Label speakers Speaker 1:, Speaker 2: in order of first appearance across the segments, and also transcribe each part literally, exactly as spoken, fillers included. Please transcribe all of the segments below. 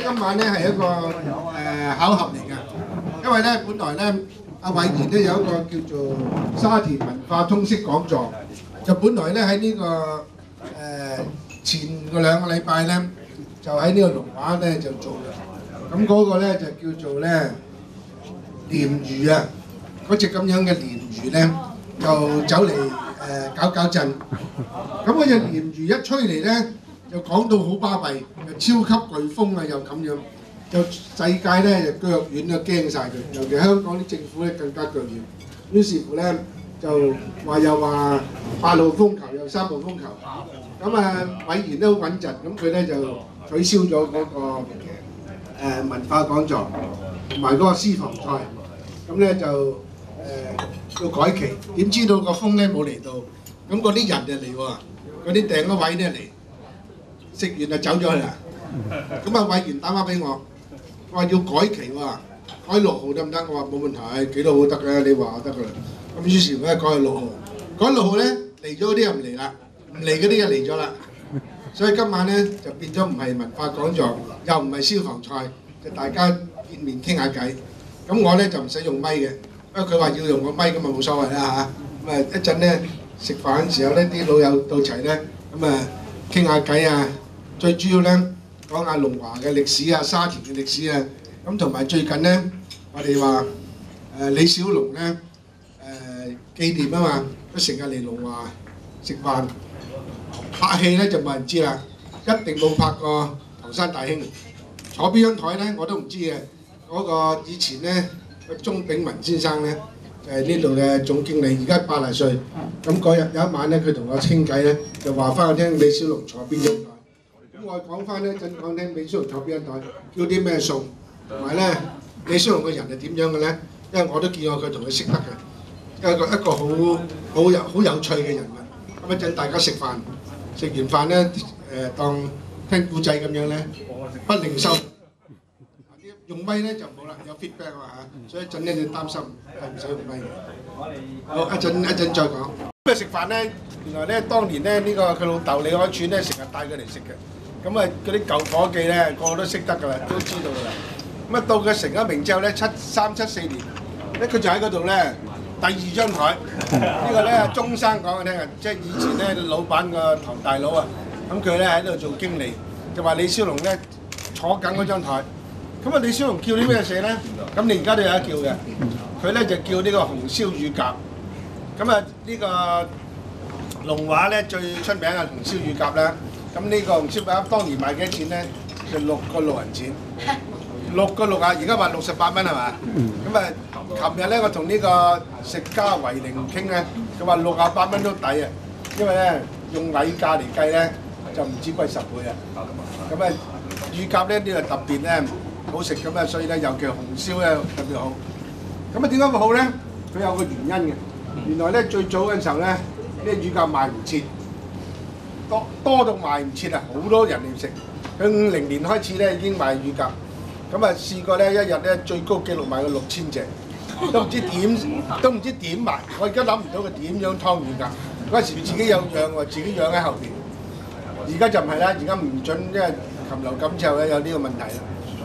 Speaker 1: 今晚咧係一個誒巧合嚟㗎，因為咧本來咧阿偉賢咧有一個叫做沙田文化通識講座，就本來咧喺呢個誒前個兩個禮拜咧就喺呢個龍華咧就做嘅，咁嗰個咧就叫做咧鯰魚啊，嗰隻咁樣嘅鯰魚咧就走嚟誒搞搞震，咁嗰隻鯰魚一吹嚟咧。又講到好巴閉，又超級颶風啊，又咁樣，就世界咧就腳軟啊，驚晒佢，尤其香港啲政府咧更加腳軟。於是乎咧就話又話八號風球又三號風球，咁啊偉賢都好穩陣，咁佢咧就取消咗嗰個誒文化講座同埋嗰個私房菜，咁咧就誒要改期，點知道個風咧冇嚟到，咁嗰啲人就嚟喎，嗰啲訂嗰位咧嚟。食完就走咗去啦。咁啊，偉賢打返俾我，我話要改期喎，改六號得唔得？我話冇問題，幾多號得嘅，你話得㗎啦。咁於是乎咧改去六號，改六號咧嚟咗嗰啲又唔嚟啦，唔嚟嗰啲又嚟咗啦。所以今晚咧就變咗唔係文化講座，又唔係消防菜，就大家見面傾下偈。咁我咧就唔使用咪嘅，因為佢話要用個咪咁啊冇所謂啦嚇。咁啊一陣咧食飯嘅時候咧啲老友到齊咧，咁啊傾下偈啊。最主要咧講下龍華嘅歷史啊、沙田嘅歷史啊，咁同埋最近咧，我哋話誒李小龍咧誒紀念啊嘛，都成日嚟龍華食飯，拍戲咧就冇人知啦，一定冇拍過唐山大兄。坐邊張台咧我都唔知嘅，嗰、那個以前咧鐘炳文先生咧就係呢度嘅總經理，而家八十歲。咁嗰日有一晚咧，佢同我傾偈咧，就話翻我聽李小龍坐邊張台。我講翻咧，陣講聽李小龍坐邊一台，叫啲咩餸，同埋咧李小龍個人係點樣嘅咧？因為我都見過佢同佢識得嘅，一個一個好好有好有趣嘅人物。咁一陣大家食飯，食完飯咧誒當聽故仔咁樣咧，不另收。用咪咧就冇啦，有 feedback 啊嚇，所以一陣咧你擔心係唔使用咪嘅。好，一陣一陣再講。咁啊食飯咧，原來咧當年咧呢個佢老豆李海柱咧成日帶佢嚟食嘅。咁啊，嗰啲舊伙計咧，個個都識得㗎啦，都知道㗎啦。咁啊，到佢成咗名之後咧，七三七四年，咧佢就喺嗰度咧，第二張台。呢個咧，鐘生講我聽啊，即係以前咧老闆個唐大佬啊，咁佢咧喺度做經理，就話李小龍咧坐緊嗰張台。咁啊，李小龍叫啲咩嘢咧？咁你而家都有得叫嘅。佢咧就叫呢個紅燒乳鴿。咁啊，呢個龍華咧最出名嘅紅燒乳鴿啦。咁呢個紅燒鴨當年賣幾多錢咧？就六個六銀錢，六個六啊！而家話六十八蚊係嘛？咁啊，琴日咧我同呢個食家維寧傾咧，佢話六十八蚊都抵啊！因為咧用米價嚟計咧，就唔止貴十倍啊！咁啊，乳鴿咧呢個特別咧好食咁啊，所以咧尤其紅燒咧特別好。咁啊點解會好咧？佢有個原因嘅。原來咧最早嘅時候咧，呢個乳鴿賣唔切。多多到賣唔切啊！好多人嚟食。佢五零年開始咧已經賣乳鴿，咁啊試過咧一日咧最高紀錄賣過六千隻，都唔知點都唔知點賣。我而家諗唔到佢點樣劏乳鴿。嗰陣時自己有養喎，自己養喺後邊。而家就唔係啦，而家唔準，因為禽流感之後咧有呢個問題啦。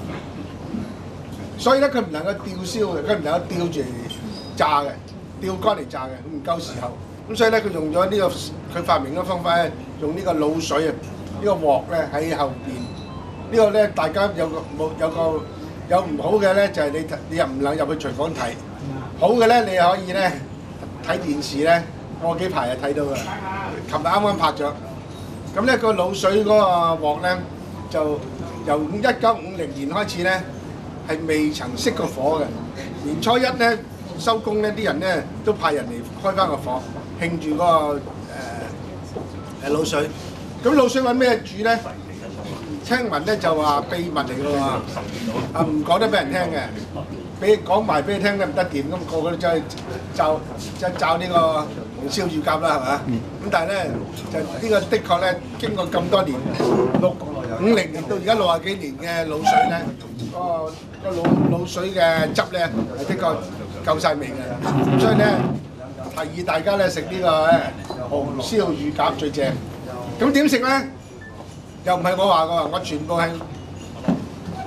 Speaker 1: 所以咧佢唔能夠吊燒嘅，佢唔能夠吊住嚟炸嘅，吊乾嚟炸嘅，佢唔夠時候。咁所以咧，佢用咗呢個佢發明嘅方法咧，用呢個滷水啊，呢個鑊咧喺後邊。呢個咧大家有個冇有個有唔好嘅咧，就係你你又唔能入去廚房睇。好嘅咧，你可以咧睇電視咧，過幾排就睇到㗎啦。琴日啱啱拍咗。咁咧個滷水嗰個鑊咧，就由一九五零年開始咧，係未曾熄過火嘅。年初一咧收工咧，啲人咧都派人嚟開翻個火。興住嗰個誒誒滷水，咁滷水揾咩煮咧？聽聞咧就話秘密嚟㗎喎，啊唔講得俾人聽嘅，俾講埋俾你聽都唔得掂，咁個個都走去就即係炸呢個紅燒乳鴿啦，係嘛？咁但係咧就呢個的確咧經過咁多年，六五零年到而家六十幾年嘅滷水咧，個個滷滷水嘅汁咧係的確夠曬味嘅，所以咧。提議大家咧食呢個咧紅燒乳鴿最正。咁點食咧？又唔係我話㗎，我全部係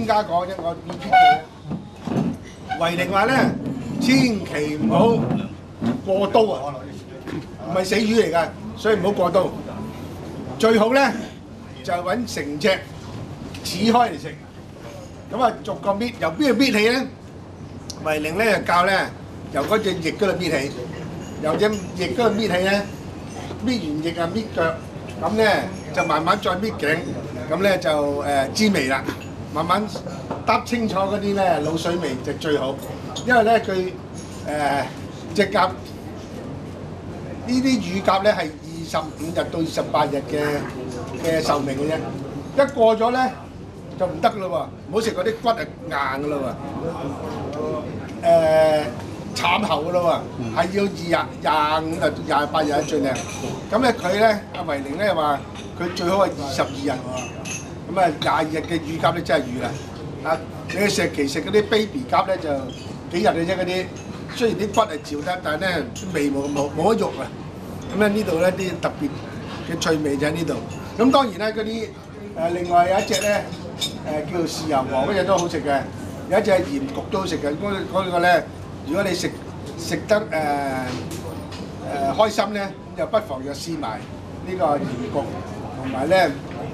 Speaker 1: 專家講啫，我 repeat 佢。維寧話咧，千祈唔好過刀啊，唔係死魚嚟㗎，所以唔好過刀。最好咧就揾成隻切開嚟食。咁啊，逐個搣，由邊度搣起咧？維寧咧就教咧，由嗰隻翼嗰度搣起，由隻翼嗰度搣起咧，搣完翼啊搣腳，咁咧就慢慢再搣頸，咁咧就誒滋味啦，慢慢搭清楚嗰啲咧滷水味就最好，因為咧佢誒隻鴿呢啲乳鴿咧係二十五日到二十八日嘅嘅壽命嘅啫，一過咗咧就唔得噶咯喎，唔好食嗰啲骨係硬噶咯喎，誒慘喉噶咯喎，係要二廿廿五日廿八日最靚。咁咧佢咧阿維寧咧話佢最好係二十二日喎，咁啊廿二日嘅乳鴿咧真係乳啦。啊，你去石岐食嗰啲 baby 鴿咧就幾日嘅啫嗰啲，雖然啲骨係照得，但係咧味冇冇冇乜肉啊。咁咧呢度咧啲特別嘅趣味就喺呢度。咁當然咧嗰啲誒另外有一隻咧。誒叫做豉油王嗰隻都好食嘅，有一隻鹽焗都好食嘅。嗰嗰個咧，如果你食食得誒誒、呃呃、開心咧，就不妨就試埋呢個鹽焗同埋咧誒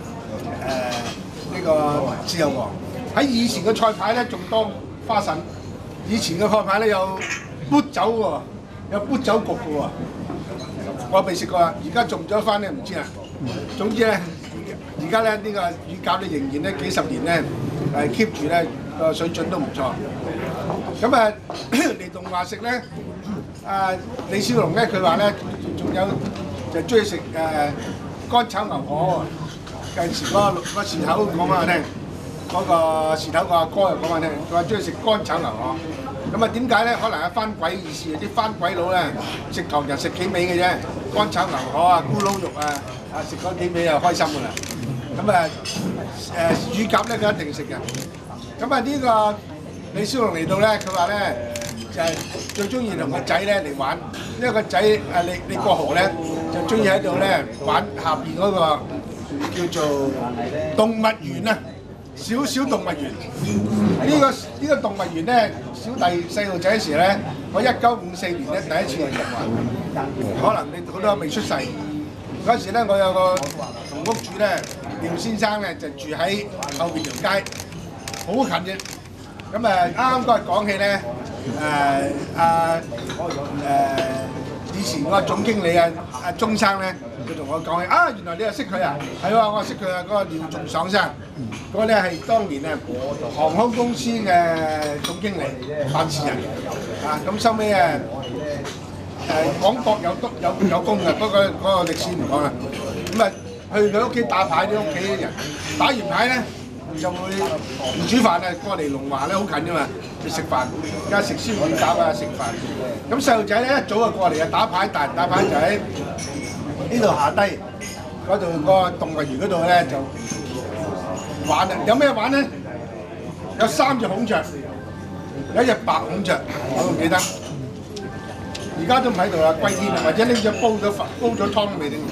Speaker 1: 呢個豉油王。喺以前嘅菜牌咧仲多花神，以前嘅菜牌咧有砵酒喎，有砵酒焗嘅喎。我未食過啊，而家種咗翻咧唔知啊。總之咧。而家咧呢個乳鴿咧仍然咧幾十年咧誒 keep 住咧個水準都唔錯。咁啊嚟動話食咧，啊李小龍咧佢話咧仲有就中意食誒乾炒牛河。近時嗰個個事頭講翻我聽，嗰個事頭個阿哥又講翻我聽，佢話中意食乾炒牛河。咁啊點解咧？可能係番鬼意思，啲番鬼佬咧食唐人食幾味嘅啫，乾炒牛河啊、咕嚕肉啊，啊食嗰幾味就開心㗎啦。咁啊誒乳鴿咧佢一定食嘅。咁啊呢個李小龍嚟到咧，佢話咧就係最中意同個仔咧嚟玩，因為個仔啊李李國豪咧就中意喺度咧玩下邊嗰個叫做動物園啊，小小動物園。呢個呢個動物園咧，小弟細路仔嗰時咧，我一九五四年咧第一次嚟入玩，可能你好多未出世。嗰時咧，我有個同屋主咧，廖先生咧就住喺後邊條街，好近嘅。咁誒啱啱嗰日講起咧，誒阿誒以前嗰個總經理啊阿鐘生咧，佢同我講起啊，原來你又識佢啊？係喎，我識佢啊，嗰個廖仲爽生，嗰個咧係當年咧航空公司嘅總經理、辦事人啊。咁收尾誒。誒廣博有督有有功嘅，不過嗰個歷史唔講啦。咁啊，去佢屋企打牌，啲屋企啲人打完牌咧就會唔煮飯啊，過嚟龍華咧好近啫嘛，去食飯，而家食燒乳鴿啊，食飯。咁細路仔咧一早就過嚟啊，打牌，大人打牌就喺呢度下低嗰度個動物園嗰度咧就玩啊！有咩玩咧？有三隻孔雀，有一隻白孔雀，我都記得。而家都唔喺度啦，歸天啦，或者拎咗煲咗煲咗湯未定？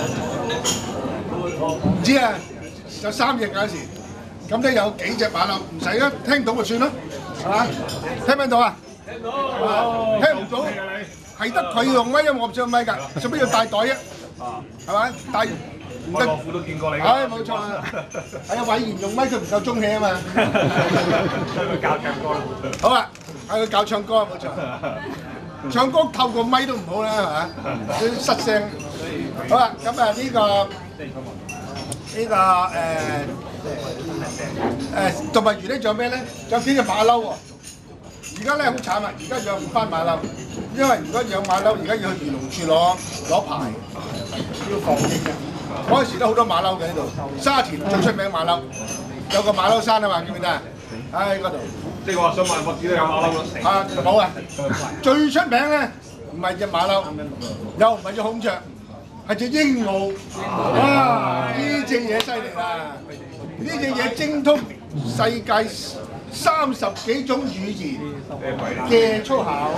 Speaker 1: 唔知啊，有三隻嗰時，咁咧有幾隻馬騮，唔使啊，聽到就算啦，係嘛？聽唔聽到啊？聽到。聽唔到，係得佢用咪，因為我唔想咪㗎，做咩要帶袋啫？係咪？帶唔得。我都見過你。唉，冇錯啊。係啊，偉賢用咪佢唔夠中氣啊嘛。佢教唱歌啦。好啊，係佢教唱歌冇錯。唱歌透過咪都唔好啦，係嘛？啲失聲。好啦，咁啊呢個呢個誒誒動物園咧，仲有咩咧？仲有幾隻馬騮喎？而家咧好慘啊！而家養唔翻馬騮，因為如果養馬騮，而家要去漁農處攞攞牌，要防疫嘅。嗰陣時都好多馬騮嘅喺度，沙田最出名馬騮，有個馬騮山啊嘛，記唔記得啊？喺嗰度。你話想問我只都有馬騮咯？啊冇啊！最出名咧唔係隻馬騮，又唔係隻孔雀，係隻鸚鵡。哇！呢隻嘢犀利啦！呢隻嘢精通世界三十幾種語言嘅粗口，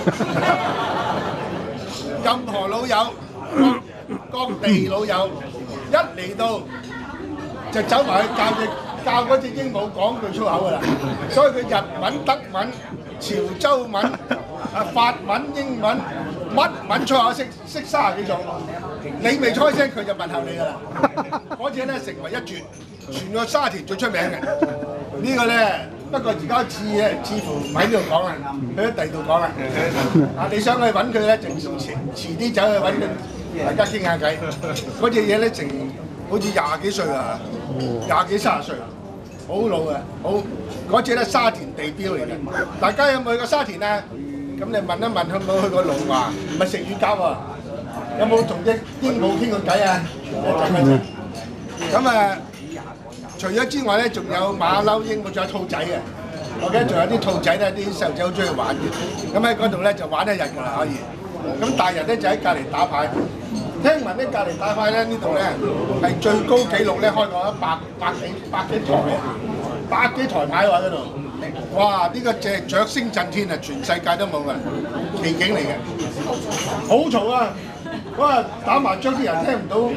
Speaker 1: 任何老友、各地老友一嚟到就走埋去教隻教嗰隻鸚鵡講句粗口㗎啦，所以佢日文、德文、潮州文、啊法文、英文乜文粗口識識三十幾種，你未開聲佢就問候你㗎啦。嗰隻咧成為一絕，全個沙田最出名嘅。呢個咧不過而家似咧似乎唔喺呢度講啦，去咗第二度講啦。啊，你想去揾佢咧，就遲遲啲走去揾佢，大家傾下偈。嗰隻嘢咧成好似廿幾歲啊，廿幾三十歲，好老嘅，好嗰隻咧沙田地標嚟嘅。大家有冇去過沙田啊？咁你問一問佢有冇去過龍華，唔係食乳鴿喎。有冇同隻鸚鵡傾過偈啊？咁啊，除咗之外咧，仲有馬騮、鸚鵡，仲有兔仔嘅。我記得仲有啲兔仔咧，啲細路仔好中意玩嘅。咁喺嗰度咧就玩一日㗎啦，可以。咁大人咧就喺隔離打牌。聽聞咧隔離打牌咧呢度咧係最高紀錄咧開過一百百幾百幾台百幾台牌喎嗰度。哇！呢、這個隻雀聲震天啊，全世界都冇㗎，奇景嚟嘅。好嘈啊！哇！打麻將啲人聽唔到。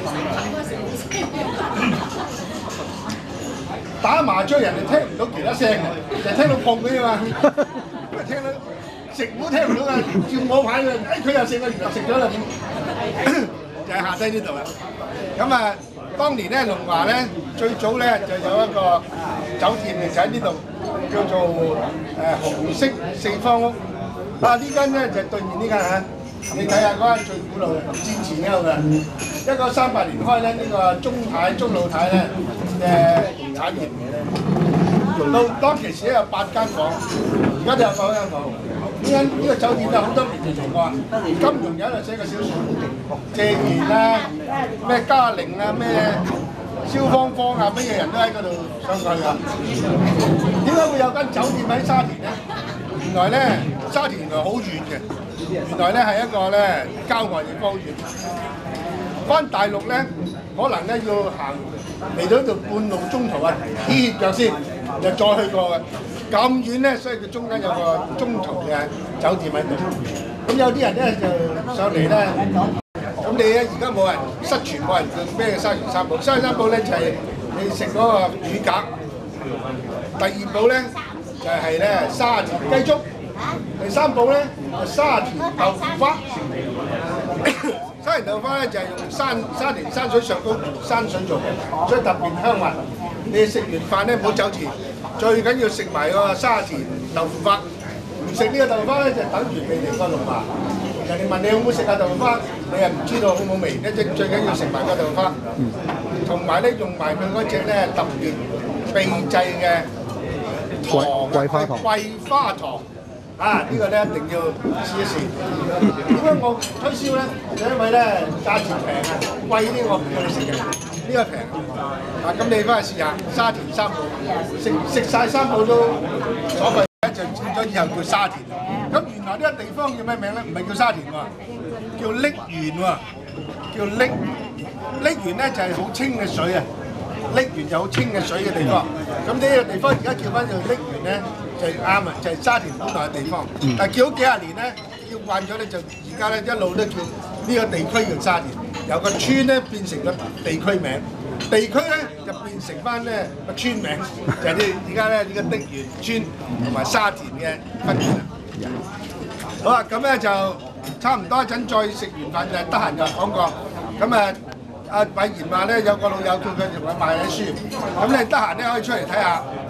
Speaker 1: 打麻將人哋聽唔到其他聲嘅，就聽到碰佢啊嘛。咁啊聽到食糊聽唔到㗎，照我牌嘅，哎佢又食啦，原來食咗啦。就係下低呢度啦。咁啊，當年咧龍華咧最早咧就有一個酒店就喺呢度，叫做誒、呃、紅色四方屋。啊呢間咧就係對面呢間嚇。你睇下嗰間最古老嘅戰前嗰度嘅，一九三八年開咧，呢、這個鍾太鍾老太咧嘅產業，到當其時咧有八間房，而家都有九間房。呢間呢個酒店有好多名人做過，金庸有喺度寫過小説，謝賢啊，咩嘉玲啊，咩蕭芳芳啊，乜嘢人都喺嗰度上過去㗎。點解會有間酒店喺沙田咧？原來咧沙田原來好遠嘅。原來咧係一個咧郊外地方遠，翻大陸咧可能咧要行嚟到呢度半路中途啊，歇腳先，又再去過嘅。咁遠咧，所以佢中間有個中途嘅酒店喺度。咁有啲人咧就上嚟咧，咁你咧而家冇人失傳，冇人叫咩沙田三寶。沙田三寶咧就係你食嗰個乳鴿，第二寶咧就係咧沙田雞粥。第三寶咧就沙田豆腐花，沙田豆腐花咧就係用山沙田山水上高山水做嘅，所以特別香滑。你食完飯咧唔好走前，最緊要食埋個沙田豆腐花。唔食呢個豆腐花咧就等於未嚟過龍華。人哋問你好唔好食下豆腐花，你又唔知道好唔好味，一隻最緊要食埋個豆腐花，同埋咧用埋佢嗰隻咧特別秘製嘅糖，桂花糖。桂花糖。啊！呢、這個咧一定要試一試。點解我推銷咧？就因為咧價錢平啊，貴啲我唔叫你食嘅。呢、這個平啊，咁你翻去試下沙田三寶，食食曬三寶都所謂咧就轉咗以後叫沙田。咁原來呢個地方叫咩名咧？唔係叫沙田喎，叫瀝源喎，叫瀝瀝源咧就係、是、好清嘅水啊！瀝源就好清嘅水嘅地方。咁呢個地方而家叫翻做瀝源咧。就啱啊！就係沙田本來嘅地方，但係叫咗幾廿年咧，叫慣咗咧，就而家咧一路都叫呢個地區叫沙田，由個村咧變成個地區名，地區咧就變成翻咧個村名，就係啲而家咧呢個瀝源村同埋沙田嘅分別啦。好啊，咁咧就差唔多一陣再食完飯就得閒就講過。咁啊，阿偉賢話咧有個老友叫佢同佢賣啲書，咁你得閒咧可以出嚟睇下。